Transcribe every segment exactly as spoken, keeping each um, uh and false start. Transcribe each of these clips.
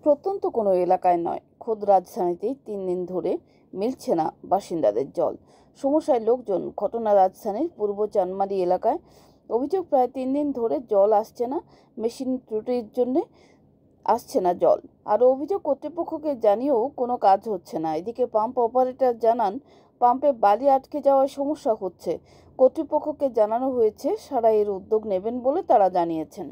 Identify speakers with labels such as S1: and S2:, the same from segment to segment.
S1: প্রত্যন্ত কোনো এলাকায় নয়, খোদ রাজধানীতেই তিন দিন ধরে মিলছে না বাসিন্দাদের জল। সমস্যায় লোকজন। ঘটনা রাজধানীর পূর্ব চানমারি এলাকায়। অভিযোগ, প্রায় তিন দিন ধরে জল আসছে না, মেশিন ত্রুটির জন্য আসছে না জল। আর অভিযোগ, কর্তৃপক্ষকে জানিয়েও কোনো কাজ হচ্ছে না। এদিকে পাম্প অপারেটর জানান, পাম্পে বালি আটকে যাওয়ায় সমস্যা হচ্ছে। কর্তৃপক্ষকে জানানো হয়েছে, সারাইয়ের উদ্যোগ নেবেন বলে তারা জানিয়েছেন।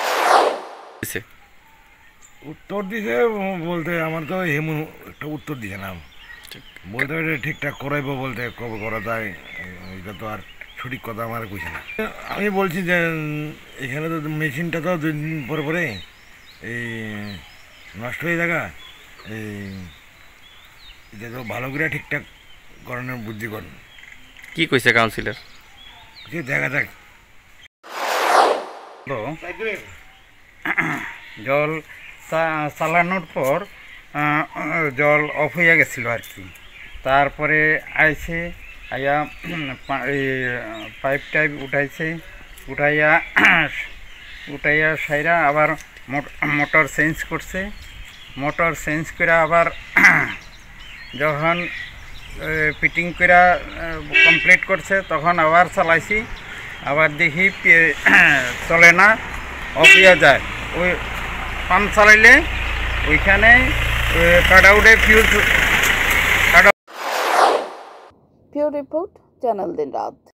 S2: উত্তর দিছে বলতে আমার তো এমন একটা উত্তর দিছে না, বলতে ঠিকঠাক করাইবো বলতে কবে করা যায় এটা তো আর সঠিক কথা আমার কইছে না। আমি বলছি যে এখানে তো মেশিনটা তো দুই দিন পরে পরে এই নষ্ট হয়ে থাকা, এই এটা তো ভালো করে ঠিকঠাক করানোর বুদ্ধি করেন।
S3: কি কইছে কাউন্সিলর?
S2: দেখা যাক।
S4: জল চালানোর পর জল অফ হয়ে গেছিলো আর কি। তারপরে আইসে আইয়া এই পাইপ টাইপ উঠাইছে, উঠাইয়া উঠাইয়া সাইরা আবার মোটর চেঞ্জ করছে। মোটর চেঞ্জ করে আবার যখন ফিটিং করে কমপ্লিট করছে তখন আবার চালাইছি, আবার দেখি চলে না, অফ হয়ে যায়। ওই পাম্প চালাইলে ওইখানে কাট আউটে fuse cut out.
S1: Pure report, channel দিন রাত।